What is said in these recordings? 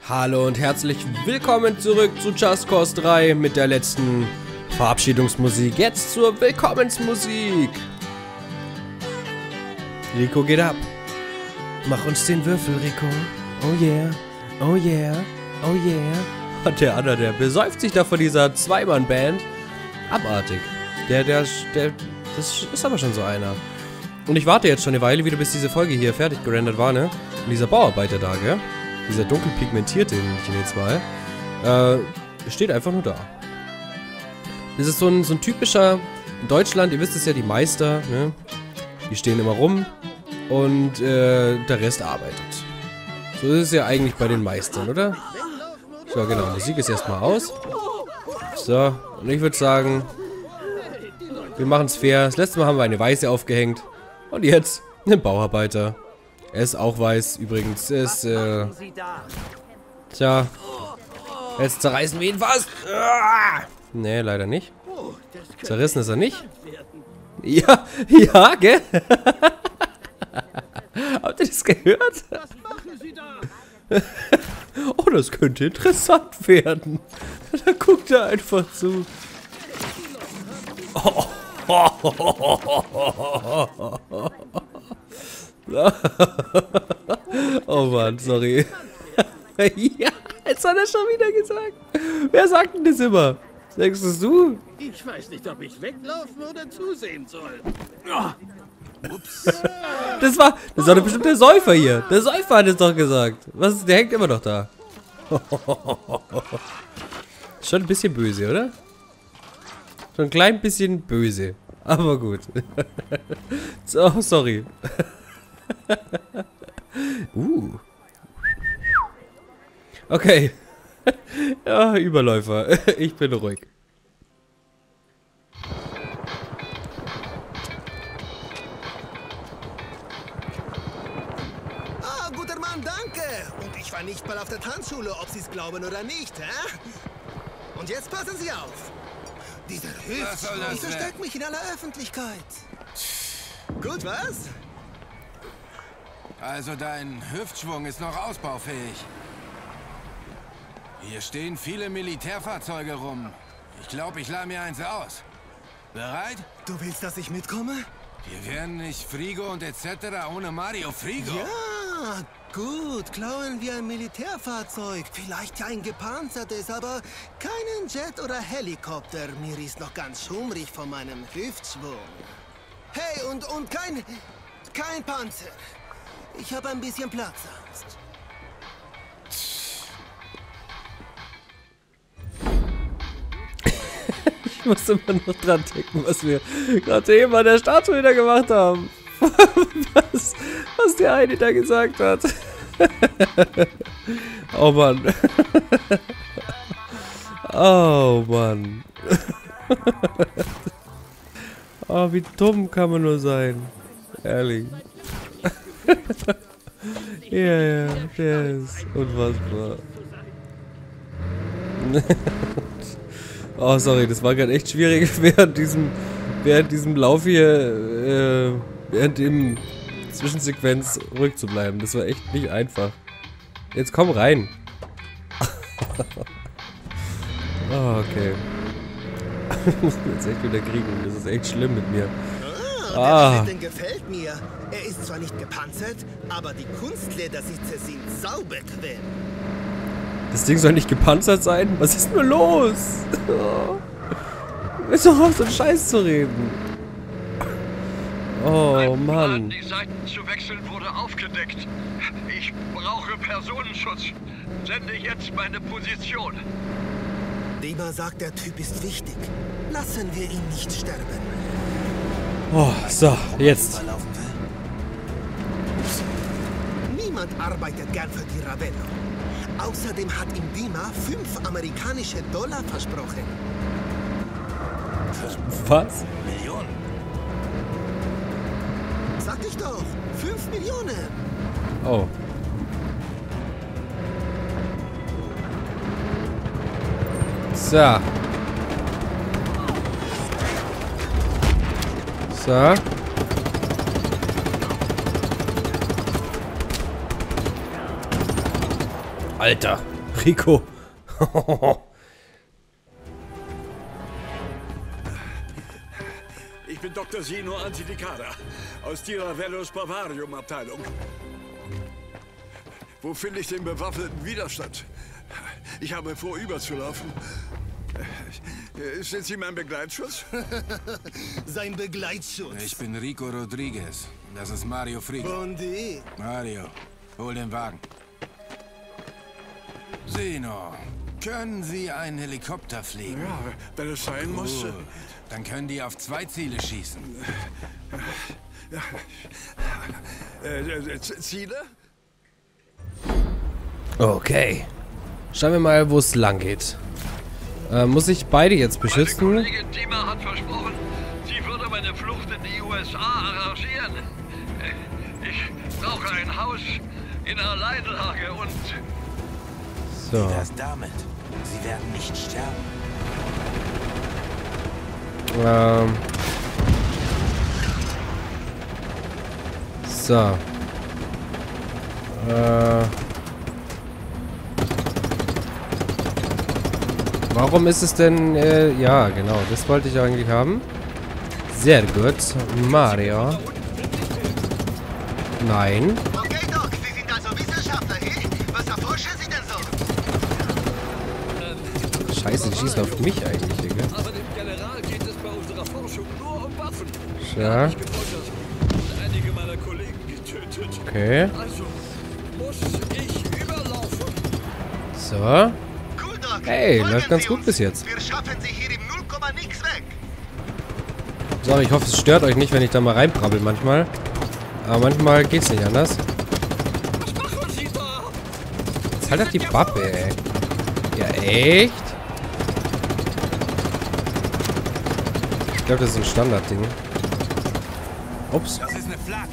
Hallo und herzlich willkommen zurück zu Just Cause 3 mit der letzten Verabschiedungsmusik. Jetzt zur Willkommensmusik. Rico geht ab. Mach uns den Würfel, Rico. Oh yeah, oh yeah, oh yeah. Und der andere, der besäuft sich da von dieser Zweimann-Band. Abartig. Das ist aber schon so einer. Und ich warte jetzt schon eine Weile wieder, bis diese Folge hier fertig gerendert war, ne? Und dieser Bauarbeiter da, gell? Dieser dunkel pigmentierte, nenne ich ihn jetzt mal, steht einfach nur da. Das ist so ein typischer, in Deutschland, ihr wisst es ja, die Meister, ne? Die stehen immer rum und der Rest arbeitet. So ist es ja eigentlich bei den Meistern, oder? So, genau, Musik ist erstmal aus. So, und ich würde sagen, wir machen es fair. Das letzte Mal haben wir eine Weiße aufgehängt. Und jetzt einen Bauarbeiter. Er ist auch weiß, übrigens. Er ist, tja. Jetzt zerreißen wir ihn fast. Nee, leider nicht. Zerrissen ist er nicht. Ja, ja, gell? Habt ihr das gehört? Oh, das könnte interessant werden. Da guckt er einfach zu. Oh. Oh Mann, sorry. Ja, jetzt hat er schon wieder gesagt. Wer sagt denn das immer? Sagst es du? Ich weiß nicht, ob ich weglaufen oder zusehen soll. Ups. Das war doch bestimmt der Säufer hier. Der Säufer hat es doch gesagt. Was? Der hängt immer noch da. Schon ein bisschen böse, oder? Schon ein klein bisschen böse. Aber gut. So, sorry. Okay. Ja, Überläufer. Ich bin ruhig. Ah, guter Mann, danke. Und ich war nicht mal auf der Tanzschule, ob Sie es glauben oder nicht, hä? Und jetzt passen Sie auf. Dieser Hüftschwung, ich verstecke mich in aller Öffentlichkeit. Gut, was? Also dein Hüftschwung ist noch ausbaufähig. Hier stehen viele Militärfahrzeuge rum. Ich glaube, ich leih mir eins aus. Bereit? Du willst, dass ich mitkomme? Wir wären nicht Frigo und etc. ohne Mario Frigo. Ja, gut. Klauen wir ein Militärfahrzeug. Vielleicht ja ein gepanzertes, aber keinen Jet oder Helikopter. Mir ist noch ganz schummrig von meinem Hüftschwung. Hey, und kein Panzer. Ich habe ein bisschen Platzangst. Ich muss immer noch dran denken, was wir gerade eben an der Statue wieder gemacht haben. Was der eine da gesagt hat. Oh Mann. Oh Mann. Oh, wie dumm kann man nur sein. Ehrlich. Ja, der ist unfassbar. Oh, sorry, das war gerade echt schwierig während diesem Lauf hier, während dem Zwischensequenz ruhig zu bleiben. Das war echt nicht einfach. Jetzt komm rein. Oh, okay. Ich muss ihn jetzt echt wieder kriegen. Das ist echt schlimm mit mir. Der Schlitten gefällt mir. Er ist zwar nicht gepanzert, aber die Kunstledersitze sind saubequem. Das Ding soll nicht gepanzert sein? Was ist nur los? Ist doch auf so einen Scheiß zu reden. Oh Mann. Die Seiten zu wechseln wurde aufgedeckt. Ich brauche Personenschutz. Sende jetzt meine Position. Dima sagt, der Typ ist wichtig. Lassen wir ihn nicht sterben. Oh, so, jetzt. Niemand arbeitet gern für die Ravello. Außerdem hat ihm Dima 5 amerikanische Dollar versprochen. Was? Millionen. Sag ich doch, 5 Millionen. Oh. So. So. Alter. Rico. Ich bin Dr. Sino Antilicada aus Tiravellos Bavarium-Abteilung. Wo finde ich den bewaffneten Widerstand? Ich habe vor, überzulaufen. Sind Sie mein Begleitschutz? Sein Begleitschutz. Ich bin Rico Rodriguez. Das ist Mario Frigo. Und die? Mario, hol den Wagen. Sino, können Sie einen Helikopter fliegen? Ja, wenn es sein muss. Gut. Dann können die auf 2 Ziele schießen. Ziele? Okay. Schauen wir mal, wo es lang geht. Muss ich beide jetzt Meine beschützen? Kollegin Dima hat versprochen, sie würde meine Flucht in die USA arrangieren. Ich brauche ein Haus in Alleinlage und... So. Das damit. Sie werden nicht sterben. So. Warum ist es denn, ja, genau, das wollte ich eigentlich haben. Sehr gut. Mario. Nein. Okay, Doc, Sie sind also Wissenschaftler, eh? Was erforschen Sie denn so? Scheiße, die schießen auf mich eigentlich, Digga. Aber dem General geht es bei unserer Forschung nur um Waffen. Ja. Ich gefoltert und einige meiner Kollegen getötet. Okay. Also muss ich überlaufen. So. Cool, Doc. Hey, Folgen läuft ganz Sie gut uns. bis jetzt. Wir schaffen Sie hier im 0, nix weg. So, ich hoffe, es stört euch nicht, wenn ich da mal reinbrabbel manchmal. Aber manchmal geht's nicht anders. Was machen Sie da? Jetzt halt doch die Pappe, ey. Ja, echt? Ich glaube, das ist ein Standardding. Ups. Das ist eine Flak.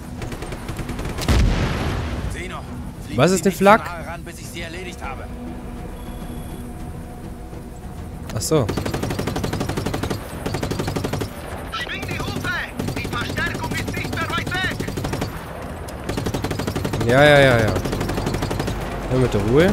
Sino, fliegen Was Sie ist eine nicht Flak? zu nahe ran, bis ich sie erledigt habe. Ach so. Schwing die Hufe. Die Verstärkung ist nicht mehr weit weg. Ja. Hör mit der Ruhe.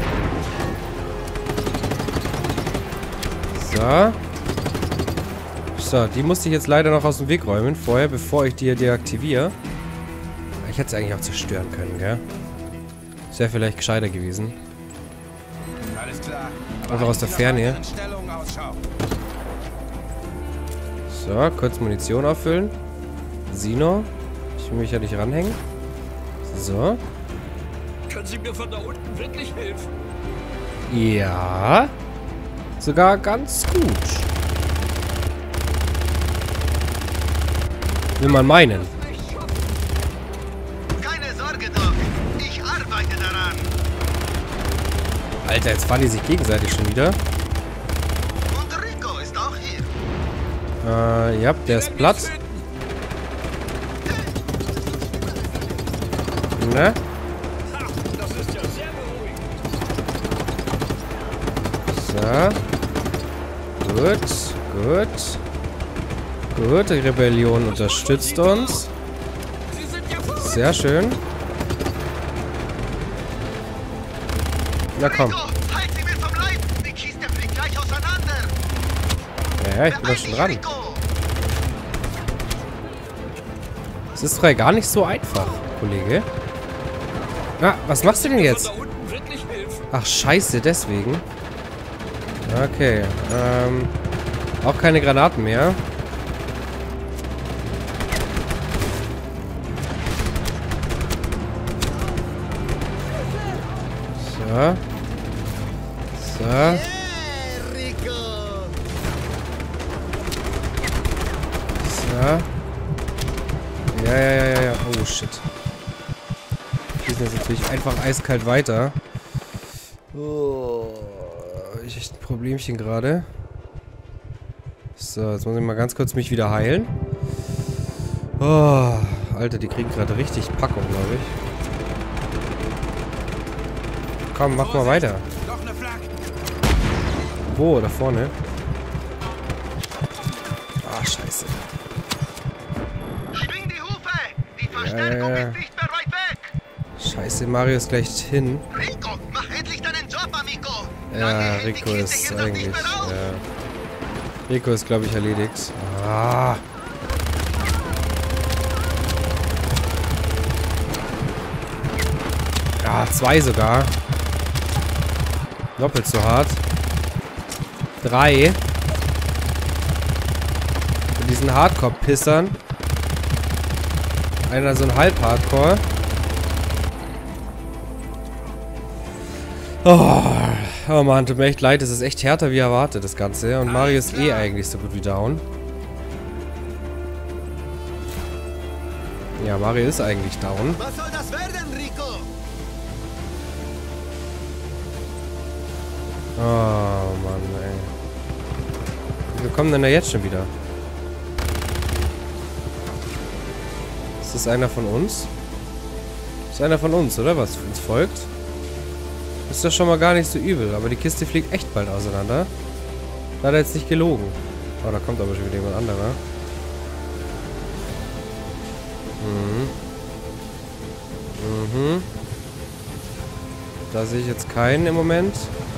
So. So, die musste ich jetzt leider noch aus dem Weg räumen vorher, bevor ich die deaktiviere. Ich hätte sie eigentlich auch zerstören können, gell? Das wäre vielleicht gescheiter gewesen. Alles klar. Einfach aus der Ferne. Stellung Ausschau. So, kurz Munition auffüllen. Sino. Ich will mich ja nicht ranhängen. So. Können Sie mir von da unten wirklich helfen? Ja. Sogar ganz gut. Will man meinen. Keine Sorge, Doc. Ich arbeite daran. Alter, jetzt fahren die sich gegenseitig schon wieder. Und Rico ist auch hier. Ja, der ist platt. Ne? Das ist ja sehr beruhigend. So. Gut. Gut, die Rebellion unterstützt uns. Sie sind ja verrückt. Sehr schön. Na komm. Rico, halt sie mir vom Leib. Die Kiste fliegt gleich auseinander. Ja, ich bin doch schon dran. Rico. Es ist frei gar nicht so einfach, Kollege. Ah, was machst du denn jetzt? Von da unten wirklich helfen. Ach, scheiße, deswegen. Okay, auch keine Granaten mehr. So. So. Rico. So. Ja. Oh, shit. Schießen jetzt natürlich einfach eiskalt weiter. Oh, ich echt ein Problemchen gerade. So, jetzt muss ich mal ganz kurz mich wieder heilen. Oh, Alter, die kriegen gerade richtig Packung, glaube ich. Komm, mach mal weiter. Noch eine Flak. Wo? Da vorne? Ah, scheiße. Schwing die Hufe. Die Verstärkung Ja. ist nicht mehr weit weg. Scheiße, Mario ist gleich hin. Rico, mach endlich deinen Job, Ja, Rico ist eigentlich... Ja. Rico ist, glaube ich, erledigt. Ah. Ja, 2 sogar. Doppelt so hart. 3. Mit diesen Hardcore-Pissern. Einer so ein Halb-Hardcore. Oh Mann, tut mir echt leid. Es ist echt härter wie erwartet, das Ganze. Und Mario ist eh eigentlich so gut wie down. Ja, Mario ist eigentlich down. Was soll das werden, Rico? Oh Mann, ey. Wir kommen denn da jetzt schon wieder? Ist das einer von uns? Ist einer von uns, oder? Was uns folgt? Ist das schon mal gar nicht so übel. Aber die Kiste fliegt echt bald auseinander. Da hat er jetzt nicht gelogen. Oh, da kommt aber schon wieder jemand anderer. Da sehe ich jetzt keinen im Moment.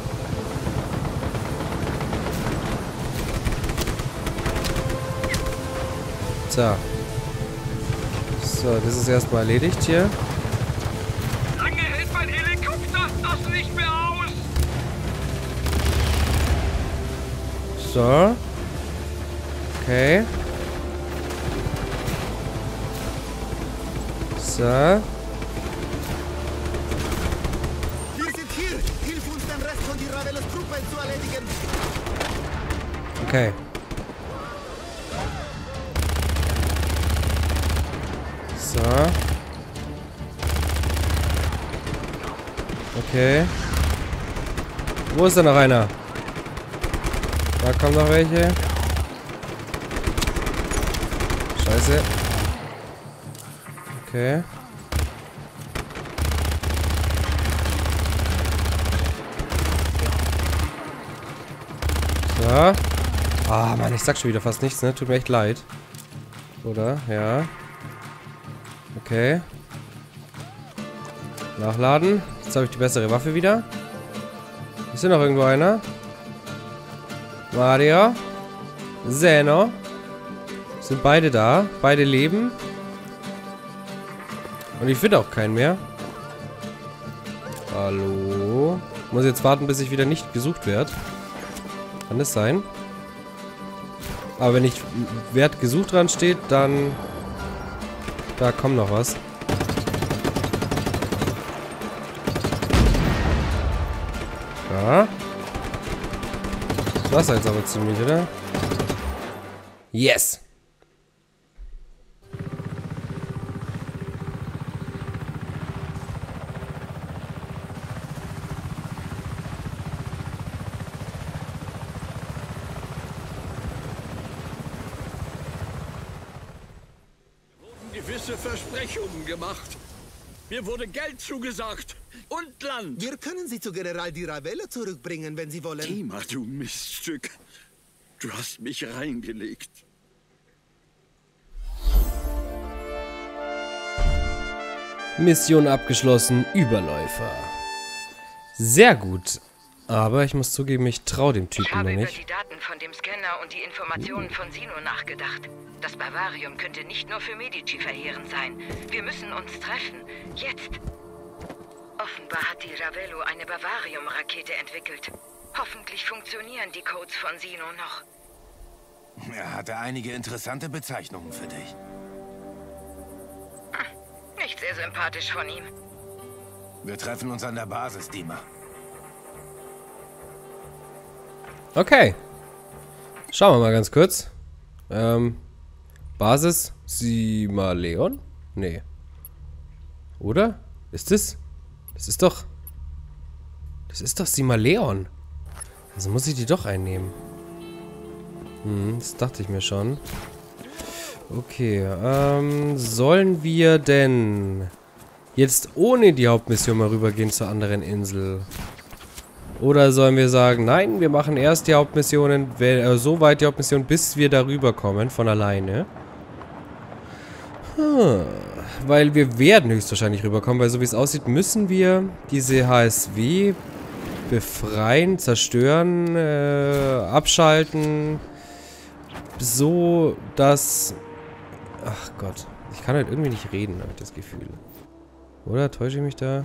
So. So, das ist erstmal erledigt hier. Lange hält mein Helikopter das nicht mehr aus. So. Okay. So. Wir sind hier. Hilf uns, den Rest von die Ravelos Truppen zu erledigen. Okay. So. Okay. Wo ist denn noch einer? Da kommen noch welche. Scheiße. Okay. So. Ah, Mann, ich sag schon wieder fast nichts, ne? Tut mir echt leid. Oder? Ja. Okay. Nachladen. Jetzt habe ich die bessere Waffe wieder. Ist hier noch irgendwo einer? Mario. Zeno. Sind beide da. Beide leben. Und ich finde auch keinen mehr. Hallo? Muss jetzt warten, bis ich wieder nicht gesucht werde. Kann das sein? Aber wenn nicht Wert gesucht dran steht, dann... Da kommt noch was. Ja. Das war's jetzt aber ziemlich, oder? Yes! Gewisse Versprechungen gemacht. Mir wurde Geld zugesagt und Land. Wir können sie zu General Di Ravello zurückbringen, wenn Sie wollen. Thema, du Miststück. Du hast mich reingelegt. Mission abgeschlossen, Überläufer. Sehr gut. Aber ich muss zugeben, ich traue dem Typen Ich habe noch über nicht. die Daten von dem Scanner und die Informationen von Sino nachgedacht. Das Bavarium könnte nicht nur für Medici verheerend sein. Wir müssen uns treffen. Jetzt. Offenbar hat die Ravello eine Bavarium-Rakete entwickelt. Hoffentlich funktionieren die Codes von Sino noch. Er hatte einige interessante Bezeichnungen für dich. Nicht sehr sympathisch von ihm. Wir treffen uns an der Basis, Dima. Okay. Schauen wir mal ganz kurz. Basis Simaleon? Nee. Oder? Ist es? Das ist doch... Das ist doch Simaleon. Also muss ich die doch einnehmen. Das dachte ich mir schon. Okay, sollen wir denn jetzt ohne die Hauptmission mal rübergehen zur anderen Insel? Oder sollen wir sagen, nein, wir machen erst die Hauptmissionen, so weit die Hauptmission, bis wir darüber kommen, von alleine? Weil wir werden höchstwahrscheinlich rüberkommen, weil so wie es aussieht, müssen wir diese HSW befreien, zerstören, abschalten. So, dass... Ach Gott. Ich kann halt irgendwie nicht reden, habe ich das Gefühl. Oder? Täusche ich mich da?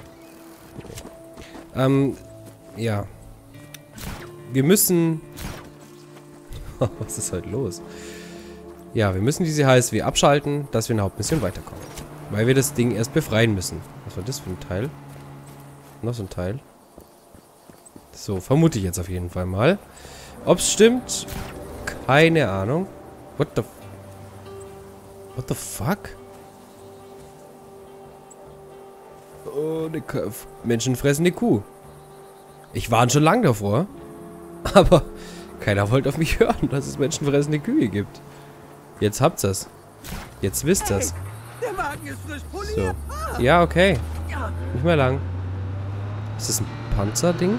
Nee. Ja. Wir müssen... Was ist halt los? Ja, wir müssen diese HSW abschalten, dass wir in der Hauptmission weiterkommen. Weil wir das Ding erst befreien müssen. Was war das für ein Teil? Noch so ein Teil. So, vermute ich jetzt auf jeden Fall mal. Ob es stimmt? Keine Ahnung. What the fuck? Oh, eine menschenfressende Kuh. Ich warne schon lange davor. Aber keiner wollte auf mich hören, dass es menschenfressende Kühe gibt. Jetzt habt's das. Jetzt wisst ihr's. Der Wagen ist frisch poliert. So. Ja, okay. Nicht mehr lang. Ist das ein Panzerding?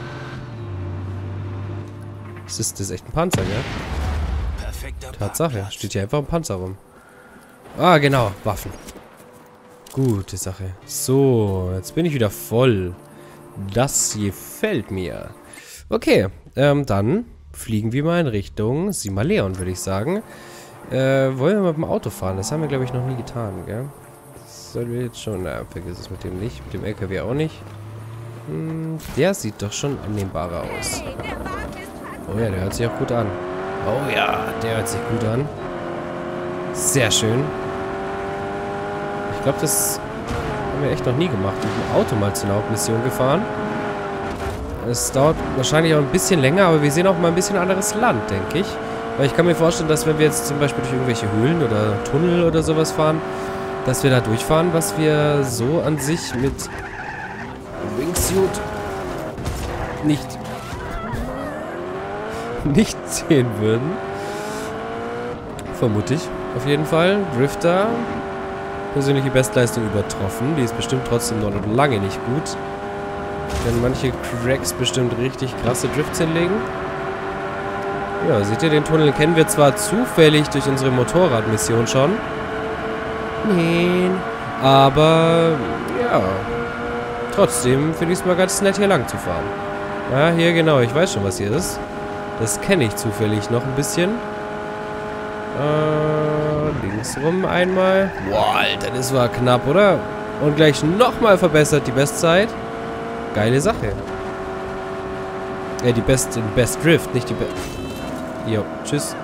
Das ist echt ein Panzer, gell? Perfekter Tatsache. Parkplatz. Steht hier einfach ein Panzer rum. Ah, genau. Waffen. Gute Sache. So, jetzt bin ich wieder voll. Das gefällt mir. Okay, dann fliegen wir mal in Richtung Simaleon, würde ich sagen. Wollen wir mit dem Auto fahren? Das haben wir, glaube ich, noch nie getan, gell? Das sollen wir jetzt schon... Na, vergiss es mit dem nicht. Mit dem LKW auch nicht. Der sieht doch schon annehmbarer aus. Oh ja, der hört sich auch gut an. Oh ja, der hört sich gut an. Sehr schön. Ich glaube, das haben wir echt noch nie gemacht. Mit dem Auto mal zu einer Hauptmission gefahren. Es dauert wahrscheinlich auch ein bisschen länger, aber wir sehen auch mal ein bisschen anderes Land, denke ich. Weil ich kann mir vorstellen, dass wenn wir jetzt zum Beispiel durch irgendwelche Höhlen oder Tunnel oder sowas fahren, dass wir da durchfahren, was wir so an sich mit Wingsuit nicht sehen würden. Vermute ich auf jeden Fall. Drifter, persönliche Bestleistung übertroffen. Die ist bestimmt trotzdem noch lange nicht gut. Wenn manche Cracks bestimmt richtig krasse Drifts hinlegen. Ja, seht ihr, den Tunnel kennen wir zwar zufällig durch unsere Motorradmission schon. Nein. Aber, ja. Trotzdem finde ich es mal ganz nett, hier lang zu fahren. Ja, hier genau. Ich weiß schon, was hier ist. Das kenne ich zufällig noch ein bisschen. Links rum einmal. Boah, Alter, das war knapp, oder? Und gleich nochmal verbessert die Bestzeit. Geile Sache. Ja, die Best Drift, nicht die Best... Jo, tschüss.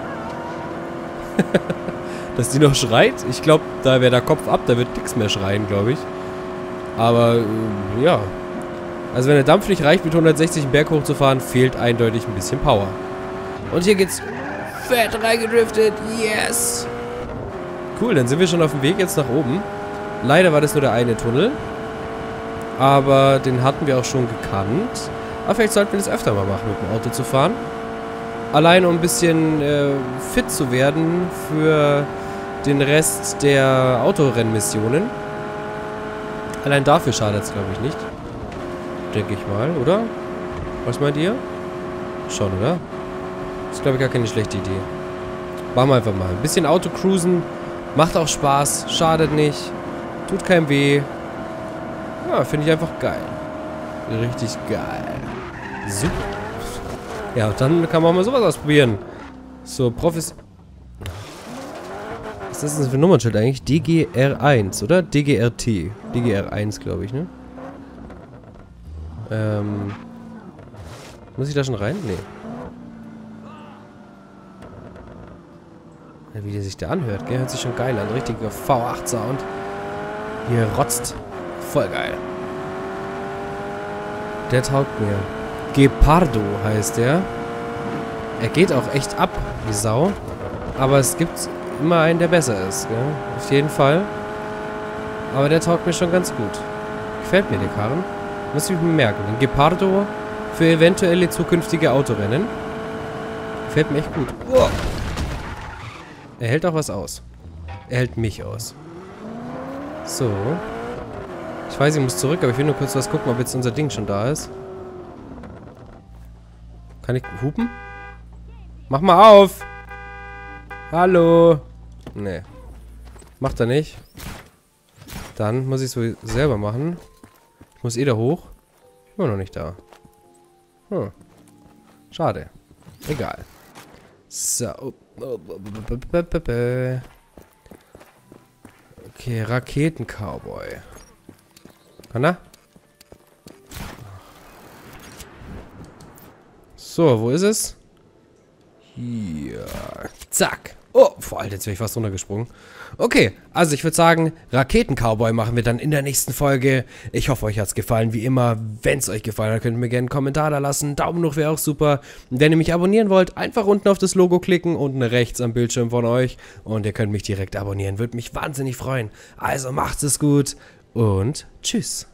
Dass die noch schreit? Ich glaube, da wäre der Kopf ab, da wird nichts mehr schreien, glaube ich. Aber, ja. Also wenn der Dampf nicht reicht, mit 160 einen Berg hochzufahren, fehlt eindeutig ein bisschen Power. Und hier geht's fett reingedriftet. Yes! Cool, dann sind wir schon auf dem Weg jetzt nach oben. Leider war das nur der eine Tunnel. Aber den hatten wir auch schon gekannt. Aber vielleicht sollten wir das öfter mal machen, mit dem Auto zu fahren. Allein um ein bisschen fit zu werden für den Rest der Autorennmissionen. Allein dafür schadet es, glaube ich, nicht. Denke ich mal, oder? Was meint ihr? Schon, oder? Das ist, glaube ich, gar keine schlechte Idee. Machen wir einfach mal. Ein bisschen Autocruisen. Macht auch Spaß. Schadet nicht. Tut keinem weh. Ja, finde ich einfach geil. Richtig geil. Super. Ja, und dann kann man auch mal sowas ausprobieren. So, Was ist das denn für ein Nummernschild eigentlich? DGR1, oder? DGRT. DGR1, glaube ich, ne? Muss ich da schon rein? Nee. Ja, wie der sich da anhört, gell? Hört sich schon geil an. Richtiger V8-Sound. Hier rotzt. Voll geil. Der taugt mir. Gepardo heißt der. Er geht auch echt ab, wie Sau. Aber es gibt immer einen, der besser ist, gell? Auf jeden Fall. Aber der taugt mir schon ganz gut. Gefällt mir der Karren. Muss ich mir merken. Den Gepardo für eventuelle zukünftige Autorennen. Gefällt mir echt gut. Oh. Er hält auch was aus. Er hält mich aus. So. Ich weiß, ich muss zurück, aber ich will nur kurz was gucken, ob jetzt unser Ding schon da ist. Kann ich hupen? Mach mal auf! Hallo! Nee. Macht er nicht. Dann muss ich es wohl selber machen. Ich muss eh da hoch. Immer noch nicht da. Schade. Egal. So. Okay, Raketen-Cowboy. Kann er? So, wo ist es? Hier. Zack. Oh, vor allem, jetzt wäre ich fast runtergesprungen. Okay, also ich würde sagen, Raketen-Cowboy machen wir dann in der nächsten Folge. Ich hoffe, euch hat es gefallen. Wie immer, wenn es euch gefallen hat, könnt ihr mir gerne einen Kommentar da lassen. Daumen hoch wäre auch super. Und wenn ihr mich abonnieren wollt, einfach unten auf das Logo klicken, unten rechts am Bildschirm von euch. Und ihr könnt mich direkt abonnieren. Würde mich wahnsinnig freuen. Also macht's es gut und tschüss.